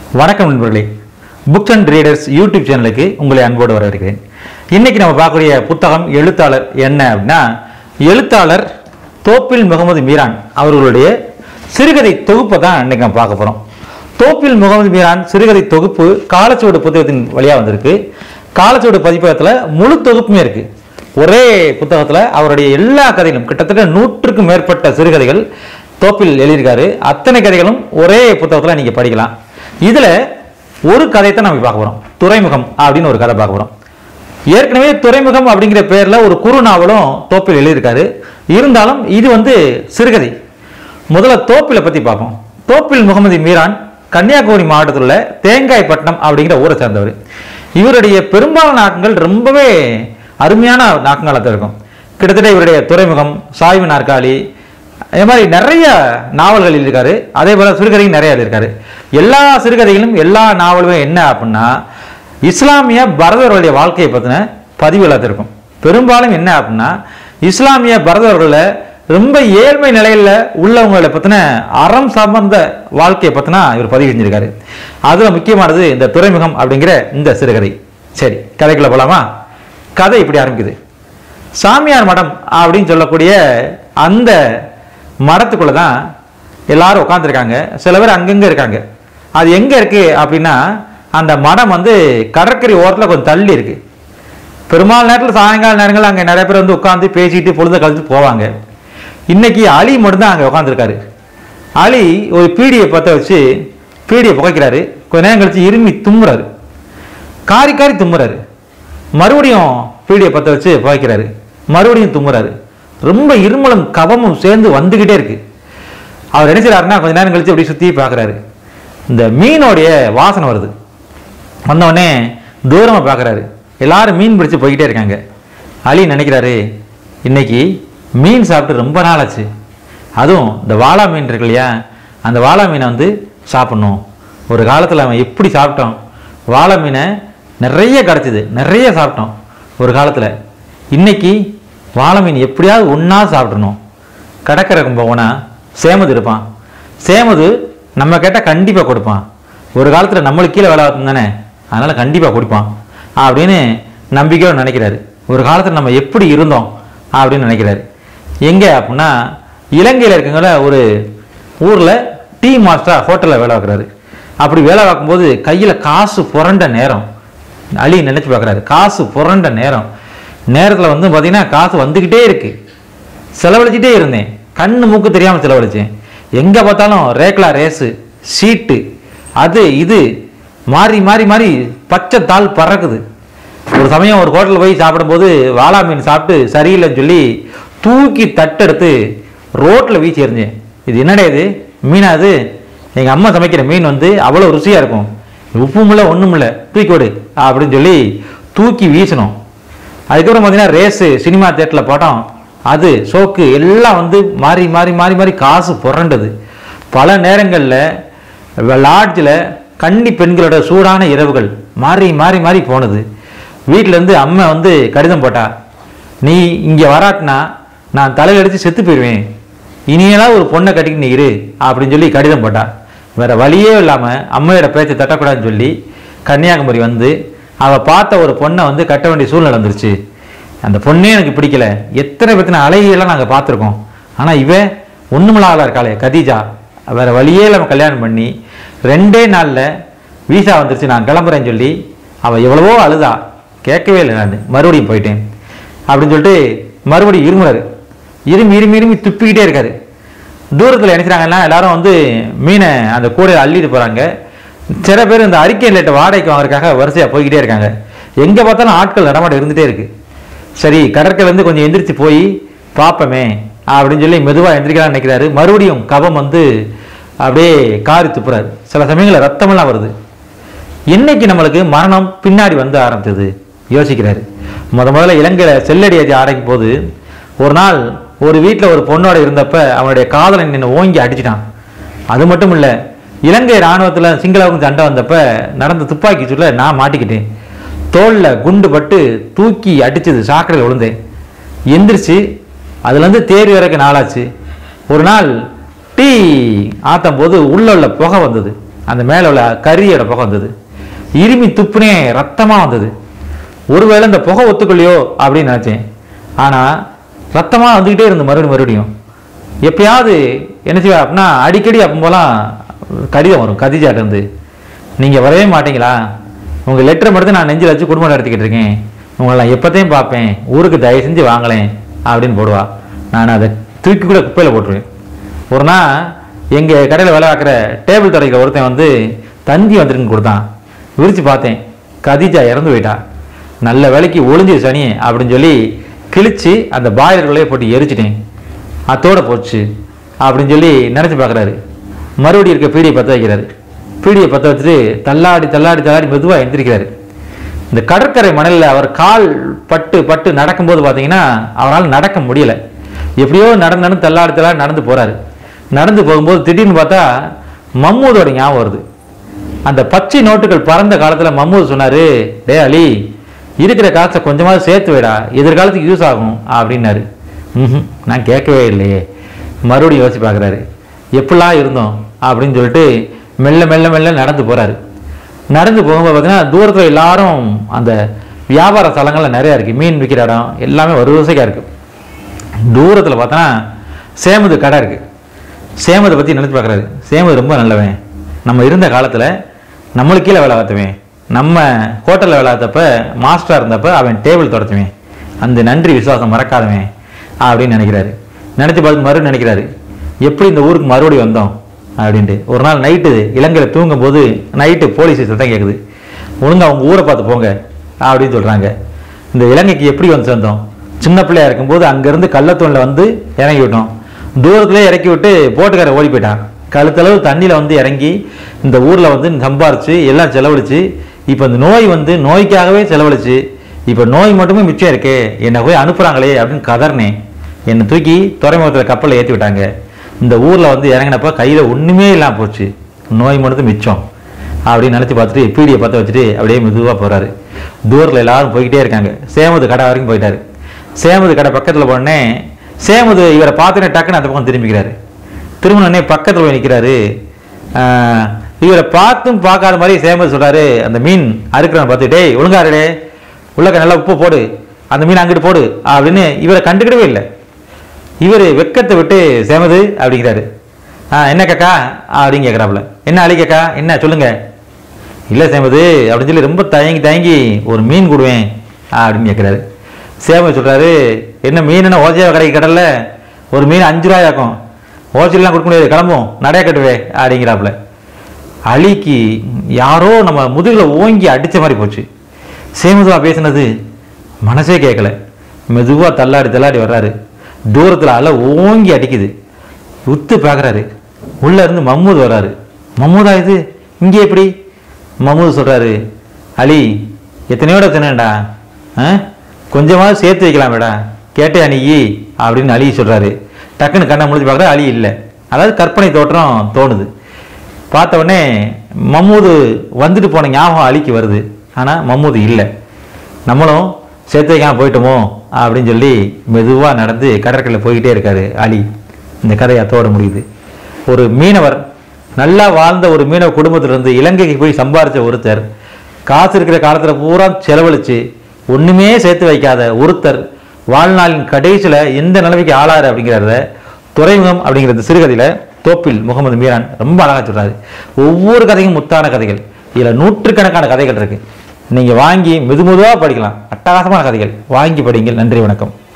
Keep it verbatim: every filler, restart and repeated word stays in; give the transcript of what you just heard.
வணக்கம் நண்பர்களே, books and readers YouTube சேனலுக்கு உங்களை அன்போடு வரவேற்கிறேன். இன்னைக்கு நம்ம பார்க்கக்கூடிய புத்தகம் எழுத்தாளர் என்ன அப்படின்னா, எழுத்தாளர் தோப்பில் முகமது மீரான் அவர்களுடைய சிறுகதை தொகுப்பை தான் இன்னைக்கு நம்ம பார்க்க போகிறோம். தோப்பில் முகமது மீரான் சிறுகதை தொகுப்பு காலச்சுவடு புத்தகத்தின் வழியாக வந்திருக்கு. காலச்சுவடு பதிப்பகத்தில் முழு தொகுப்புமே இருக்கு. ஒரே புத்தகத்தில் அவருடைய எல்லா கதைகளும் கிட்டத்தட்ட நூற்றுக்கும் மேற்பட்ட சிறுகதைகள் தோப்பில் எழுதியிருக்காரு. அத்தனை கதைகளும் ஒரே புத்தகத்தில் நீங்கள் படிக்கலாம். இதில் ஒரு கதையை தான் நம்ம பார்க்க போகிறோம். துறைமுகம் அப்படின்னு ஒரு கதை பார்க்க போகிறோம். ஏற்கனவே துறைமுகம் அப்படிங்கிற பேரில் ஒரு குறு நாவலும் தோப்பில் எழுதியிருக்காரு. இருந்தாலும் இது வந்து சிறுகதை. முதல்ல தோப்பிலை பற்றி பார்ப்போம். தோப்பில் முகமது மீரான் கன்னியாகுமரி மாவட்டத்தில் உள்ள தேங்காய்பட்டினம் அப்படிங்கிற ஊரை சேர்ந்தவர். இவருடைய பெரும்பாலான நாட்கள் ரொம்பவே அருமையான நாட்களாக இருக்கும். கிட்டத்தட்ட இவருடைய துறைமுகம், சாய்வு நாற்காலி, அதே மாதிரி நிறைய நாவல்கள் எழுதியிருக்காரு. அதே போல் சிறுகதையும் நிறைய எழுதியிருக்காரு. எல்லா சிறுகதைகளும் எல்லா நாவலுமே என்ன அப்படின்னா இஸ்லாமிய பரதவர்களுடைய வாழ்க்கையை பற்றின பதிவுகளாக இருக்கும். பெரும்பாலும் என்ன அப்படின்னா இஸ்லாமிய பரதவர்களில் ரொம்ப ஏழ்மை நிலையில் உள்ளவங்களை பற்றின அறம் சார்ந்த வாழ்க்கையை பற்றினா இவர் பதிவு செஞ்சிருக்காரு. அதில் முக்கியமானது இந்த துறைமுகம் அப்படிங்கிற இந்த சிறுகதை. சரி, கதைக்குள்ள போகலாமா? கதை இப்படி ஆரம்பிக்குது. சாமியார் மடம் அப்படின்னு சொல்லக்கூடிய அந்த மடத்துக்குள்ள தான் எல்லாரும் உட்காந்துருக்காங்க. சில பேர் அங்கங்கே இருக்காங்க. அது எங்கே இருக்குது அப்படின்னா அந்த மடம் வந்து கடற்கரை ஓரத்தில் கொஞ்சம் தள்ளி இருக்கு. பெரும்பாலும் நேரத்தில் சாயங்கால நேரங்கள் அங்கே நிறைய பேர் வந்து உட்காந்து பேசிட்டு பொழுத கழிச்சுட்டு போவாங்க. இன்னைக்கு அலி மட்டும்தான் அங்கே உட்காந்துருக்காரு. அலி ஒரு பீடியை பற்ற வச்சு பீடியை புகைக்கிறாரு. கொஞ்ச நேரம் கழிச்சு இருமி தும்முறாரு, காரி காரி தும்முறாரு. மறுபடியும் பீடியை பற்ற வச்சு புகைக்கிறாரு, மறுபடியும் தும்முறாரு. ரொம்ப இருமலும் கவமும் சேர்ந்து வந்துக்கிட்டே இருக்கு. அவர் என்ன செய்யறாருன்னா கொஞ்ச நேரம் கழிச்சு அப்படி சுற்றி பார்க்குறாரு. இந்த மீனோடைய வாசனை வருது. வந்தவுடனே தூரமாக பார்க்குறாரு. எல்லாரும் மீன் பிடிச்சி போய்கிட்டே இருக்காங்க. அலி நினைக்கிறாரு, இன்னைக்கு மீன் சாப்பிட்டு ரொம்ப நாள் ஆச்சு. அதுவும் இந்த வாளா மீன் இருக்கு இல்லையா, அந்த வாளா மீனை வந்து சாப்பிட்ணும். ஒரு காலத்தில் அவன் எப்படி சாப்பிட்டோம், வாளா மீனை நிறைய கிடச்சிது, நிறைய சாப்பிட்டோம் ஒரு காலத்தில். இன்னைக்கு வாழை மீன் எப்படியாவது ஒன்றா சாப்பிடணும். கடற்கரை போனால் சேமது இருப்பான். சேமது நம்ம கேட்டால் கண்டிப்பாக கொடுப்பான். ஒரு காலத்தில் நம்மளுக்கு கீழே வேலை பார்த்தோம் தானே, அதனால் கண்டிப்பாக கொடுப்பான் அப்படின்னு நம்பிக்கையோடு நினைக்கிறாரு. ஒரு காலத்தில் நம்ம எப்படி இருந்தோம் அப்படின்னு நினைக்கிறாரு. எங்கே அப்படின்னா இலங்கையில் இருக்கவங்கள ஒரு ஊரில் டீ மாஸ்டராக ஹோட்டலில் வேலை பார்க்குறாரு. அப்படி வேலை பார்க்கும்போது கையில் காசு புரண்ட நேரம். அலி நினச்சி பார்க்குறாரு, காசு புரண்ட நேரம். நேரத்தில் வந்து பார்த்தீங்கன்னா காசு வந்துக்கிட்டே இருக்கு. செலவழிச்சிட்டே இருந்தேன், கண்ணு மூக்கு தெரியாமல் செலவழித்தேன். எங்கே பார்த்தாலும் ரேக்லா ரேஸு, சீட்டு, அது இது மாறி மாறி மாறி பச்சை தாள் பறக்குது. ஒரு சமயம் ஒரு ஹோட்டலில் போய் சாப்பிடும்போது வாளா மீன் சாப்பிட்டு சரியில்லைன்னு சொல்லி தூக்கி தட்டெடுத்து ரோட்டில் வீசி எறிஞ்சேன். இது என்னடா இது மீனா? அது எங்கள் அம்மா சமைக்கிற மீன் வந்து அவ்வளோ ருசியாக இருக்கும், உப்பும் இல்லை ஒன்றும் இல்லை, தூக்கி விடு அப்படின்னு சொல்லி தூக்கி வீசணும். அதுக்கப்புறம் பார்த்தீங்கன்னா ரேஸு, சினிமா தேட்டரில் படம், அது ஷோக்கு எல்லாம் வந்து மாறி மாறி மாறி மாறி காசு புரண்டது. பல நேரங்களில் லாட்ஜில் கன்னி பெண்களோட சூடான இரவுகள் மாறி மாறி மாறி போனது. வீட்டிலேருந்து அம்மா வந்து கடிதம் போட்டா, நீ இங்கே வராட்டினா நான் தலையில் அடித்து செத்து போயிடுவேன், இனியெல்லாம் ஒரு பொண்ணை கட்டிக்கிட்டு நீ இரு அப்படின்னு சொல்லி கடிதம் போட்டா. வேறு வழியே இல்லாமல் அம்மையோட பேச்சை தட்டக்கூடாதுன்னு சொல்லி கன்னியாகுமரி வந்து அவள் பார்த்த ஒரு பொண்ணை வந்து கட்ட வேண்டிய சூழ்நிலை வந்துருச்சு. அந்த பொண்ணே எனக்கு பிடிக்கல. எத்தனை பற்றின அழகியெல்லாம் நாங்கள் பார்த்துருக்கோம், ஆனால் இவன் ஒன்றுமில்லாத இருக்காளே கதீஜா, வேறு வழியே இல்லாமல் கல்யாணம் பண்ணி ரெண்டே நாளில் வீசா வந்துருச்சு, நான் கிளம்புறேன்னு சொல்லி அவள் எவ்வளவோ அழுதா. கேட்கவே இல்லை, நான் மறுபடியும் போயிட்டேன் அப்படின்னு சொல்லிட்டு மறுபடியும் இருமுறாரு. இருமி இருமி இருமி துப்பிக்கிட்டே இருக்காரு. தூரத்தில் நினைக்கிறாங்கன்னா எல்லாரும் வந்து மீனை அந்த கூடையில் அள்ளிட்டு போகிறாங்க. சில பேர் இந்த அறிக்கை லேட்டை வாடகைக்கு வாங்குறதுக்காக வரிசையாக போய்கிட்டே இருக்காங்க. எங்கே பார்த்தாலும் ஆட்கள் நடமாட்டம் இருந்துகிட்டே இருக்கு. சரி, கடற்கரையிலேருந்து கொஞ்சம் எந்திரிச்சு போய் பார்ப்போமே அப்படின்னு சொல்லி மெதுவாக எந்திரிக்கலாம்னு நினைக்கிறாரு. மறுபடியும் கபம் வந்து அப்படியே காரி துப்புறாரு. சில சமயங்களில் ரத்தமெல்லாம் வருது. என்னைக்கு நம்மளுக்கு மரணம் பின்னாடி வந்து ஆரம்பிச்சது யோசிக்கிறாரு. முத முதல்ல இலங்கையில் செல்லடி அடி ஆரம்பிக்கும் போது ஒரு நாள் ஒரு வீட்டில் ஒரு பொண்ணோட இருந்தப்ப அவனுடைய காதலன் என்னை ஓங்கி அடிச்சிட்டான். அது மட்டும் இல்லை, இலங்கை இராணுவத்தில் சிங்களவுக்கு சண்டை வந்தப்ப நடந்த துப்பாக்கி சூட்டில் நான் மாட்டிக்கிட்டேன். தோளில் குண்டு பட்டு தூக்கி அடிச்சது, சாக்கடையில் விழுந்தேன். எந்திரிச்சு அதுலேருந்து தேறி வரைக்கும் நாளாச்சு. ஒரு நாள் டீ ஆற்றும் போது உள்ள உள்ள புகை வந்தது. அந்த மேலே உள்ள கரியோட புகை வந்தது. இருமி துப்புனே ரத்தமாக வந்தது. ஒருவேளை இந்த புகை ஒத்துக்கொள்ளையோ அப்படின்னு நினச்சேன். ஆனால் ரத்தமாக வந்துக்கிட்டே இருந்தது மறுபடியும் மறுபடியும். எப்பயாவது என்ன செய்வா அப்படின்னா அடிக்கடி அப்போ போலாம் கடிதம் வரும் கதிஜாட்டிருந்து, நீங்கள் வரவே மாட்டீங்களா, உங்கள் லெட்டரை மட்டும் நான் நெஞ்சில் வச்சு குடும்பம் நடத்திக்கிட்டு இருக்கேன், உங்களை நான் எப்போத்தையும் பார்ப்பேன், ஊருக்கு தயவு செஞ்சு வாங்கலேன் அப்படின்னு போடுவா. நான் அதை தூக்கி கூட குப்பையில் போட்டுருவேன். ஒரு நாள் எங்கள் கடையில் வேலை பார்க்குற டேபிள் துடைக்கிற ஒருத்தன் வந்து தந்தி வந்துருக்குன்னு கொடுத்தான். விரித்து பார்த்தேன், கதிஜா இறந்து போயிட்டா. நல்ல வேலைக்கு ஒளிஞ்சு சனி அப்படின்னு சொல்லி கிழிச்சு அந்த பாய்லர்களே போட்டு எரிச்சிட்டேன், அத்தோடு போச்சு அப்படின்னு சொல்லி நினச்சி பார்க்குறாரு. மறுபடியும் இருக்க பீடியை பற்ற வைக்கிறாரு. பீடியை பற்ற வச்சுட்டு தள்ளாடி தள்ளாடி தள்ளாடி மெதுவாக எந்திரிக்கிறாரு. இந்த கடற்கரை மணலில் அவர் கால் பட்டு பட்டு நடக்கும்போது பார்த்தீங்கன்னா அவரால் நடக்க முடியலை. எப்படியோ நடந்து நடந்து தள்ளாடி தள்ளாடி நடந்து போகிறாரு. நடந்து போகும்போது திடீர்னு பார்த்தா மம்மூதோட ஞாபகம் வருது. அந்த பச்சை நோட்டுகள் பறந்த காலத்தில் மம்மூத் சொன்னார், டே அலி, இருக்கிற காசை கொஞ்சமாவது சேர்த்து வைடா, எதிர்காலத்துக்கு யூஸ் ஆகும் அப்படின்னாரு. ம் நான் கேட்கவே இல்லையே. மறுபடியும் யோசிச்சு பார்க்குறாரு, எப்படிலாம் இருந்தோம் அப்படின்னு சொல்லிட்டு மெல்ல மெல்ல மெல்ல நடந்து போகிறாரு. நடந்து போகும்போது பார்த்தீங்கன்னா தூரத்தில் எல்லாரும் அந்த வியாபார ஸ்தலங்கள்லாம் நிறையா இருக்குது, மீன் விற்கிற இடம் எல்லாமே வரிசையாக இருக்குது. தூரத்தில் பார்த்தோன்னா சேமது கடை இருக்குது. சேமதை பற்றி நினச்சி பார்க்குறாரு. சேமது ரொம்ப நல்லவன், நம்ம இருந்த காலத்தில் நம்மளுக்கு கீழே வேலை பார்த்தவன், நம்ம ஹோட்டலில் வேலை பார்த்தப்ப மாஸ்டராக இருந்தப்போ அவன் டேபிள் தொடச்சுவேன், அந்த நன்றி விசுவாசம் மறக்காதவன் அப்படின்னு நினைக்கிறாரு. நினச்சி பார்த்து மறுபடியும் நினைக்கிறாரு, எப்படி இந்த ஊருக்கு மறுபடியும் வந்தோம் அப்படின்ட்டு. ஒரு நாள் நைட்டு இலங்கையில் தூங்கும் போது நைட்டு போலீஸ் சத்தம் கேட்குது, ஒழுங்காக அவங்க ஊரை பார்த்து போங்க அப்படின்னு சொல்கிறாங்க. இந்த இலங்கைக்கு எப்படி வந்து சேர்ந்தோம், சின்ன பிள்ளையா இருக்கும்போது அங்கேருந்து கள்ளத்தூணில் வந்து இறங்கி விட்டோம். தூரத்துலேயே இறக்கி விட்டு போட்டுக்கார ஓடி போயிட்டான். கழுத்தளவு தண்ணியில் வந்து இறங்கி இந்த ஊரில் வந்து சம்பாரிச்சு எல்லாம் செலவழிச்சு, இப்போ இந்த நோய் வந்து நோய்க்காகவே செலவழிச்சு, இப்போ நோய் மட்டுமே மிச்சம் இருக்கே, என்னை போய் அனுப்புகிறாங்களே அப்படின்னு கதர்னேன். என்னை தூக்கி துறைமுகத்தில் கப்பலில் ஏற்றி விட்டாங்க. இந்த ஊரில் வந்து இறங்கினப்போ கையில் ஒன்றுமே இல்லாமல் போச்சு, நோய் மட்டும் மிச்சம் அப்படின்னு நினச்சி பார்த்துட்டு பீடியை பார்த்து வச்சுட்டு அப்படியே மெதுவாக போகிறாரு. தூரத்தில் எல்லாரும் போய்கிட்டே இருக்காங்க. சேமது கடை வரைக்கும் போயிட்டாரு. சேமது கடை பக்கத்தில் போனே சேமது இவரை பார்த்துனே டக்குன்னு அந்த பக்கம் திரும்பிக்கிறாரு. திரும்பினே பக்கத்தில் போய் நிற்கிறாரு. இவரை பார்த்தும் பார்க்காத மாதிரி சேமது சொல்கிறாரு, அந்த மீன் அறுக்கிறவன் பார்த்து, டேய் ஒழுங்காருடே, உள்ளக்க நல்லா உப்பு போடு, அந்த மீன் அங்கிட்டு போடு அப்படின்னு இவரை கண்டுக்கிடவே இல்லை. இவர் வெக்கத்தை விட்டு சேமது அப்படிங்கிறாரு. ஆ என்ன கேக்கா அப்படின்னு கேட்குறாப்புல. என்ன அழி கேக்கா, என்ன சொல்லுங்க. இல்லை சேமது அப்படின்னு சொல்லி ரொம்ப தயங்கி தயங்கி ஒரு மீன் கொடுவேன் அப்படின்னு கேட்குறாரு. சேமது சொல்கிறாரு, என்ன மீன் ஓசையாக கடைக்கு கடல்ல ஒரு மீன் அஞ்சு ரூபாயாக்கும், ஓசையெல்லாம் கொடுக்க முடியாது, கிளம்பும் நடைய கட்டுவே அப்படிங்கிறாப்புல. அலிக்கு யாரோ நம்ம முதுகில் ஓங்கி அடித்த மாதிரி போச்சு. சேமதுவா பேசினது மனசே கேட்கல. மெதுவாக தள்ளாடி தள்ளாடி வர்றாரு. தூரத்தில் அலை ஓங்கி அடிக்குது. உத்து பார்க்குறாரு. உள்ளே இருந்து மம்மூது வர்றாரு. மம்மூதா இது இங்கே எப்படி? மம்மூது சொல்கிறாரு, அலி எத்தனையோட தினடா, ஆ கொஞ்சமாவது சேர்த்து வைக்கலாமேடா, கேட்டே நீ அப்படின்னு அலி சொல்கிறாரு. டக்குன்னு கண்ணை முடிச்சு பார்க்குறா, அலி இல்லை. அதாவது கற்பனை தோற்றம் தோணுது. பார்த்த உடனே மம்மூது வந்துட்டு போன ஞாபகம் அலிக்கு வருது. ஆனால் மம்மூது இல்லை. நம்மளும் சேர்த்து வைக்காமல் போயிட்டோமோ அப்படின்னு சொல்லி மெதுவாக நடந்து கடற்கரையில் போய்கிட்டே இருக்காரு அலி. இந்த கதை அத்தோட முடியுது. ஒரு மீனவர், நல்லா வாழ்ந்த ஒரு மீனவ குடும்பத்திலிருந்து இலங்கைக்கு போய் சம்பாரித்த ஒருத்தர், காசு இருக்கிற காலத்தில் பூரா செலவழித்து ஒன்றுமே சேர்த்து வைக்காத ஒருத்தர் வாழ்நாளின் கடைசியில் எந்த நிலைமைக்கு ஆளாரு அப்படிங்கிறத துறைமுகம் அப்படிங்கிறது சிறுகதையில் தோப்பில் முகமது மீரான் ரொம்ப அழகாக சொல்கிறாரு. ஒவ்வொரு கதையும் முத்தான கதைகள். இதில் நூற்றுக்கணக்கான கதைகள் இருக்குது. நீங்கள் வாங்கி மெது மெதுவாக படிக்கலாம். அட்டகாசமான கதைகள் வாங்கி படிங்கள். நன்றி, வணக்கம்.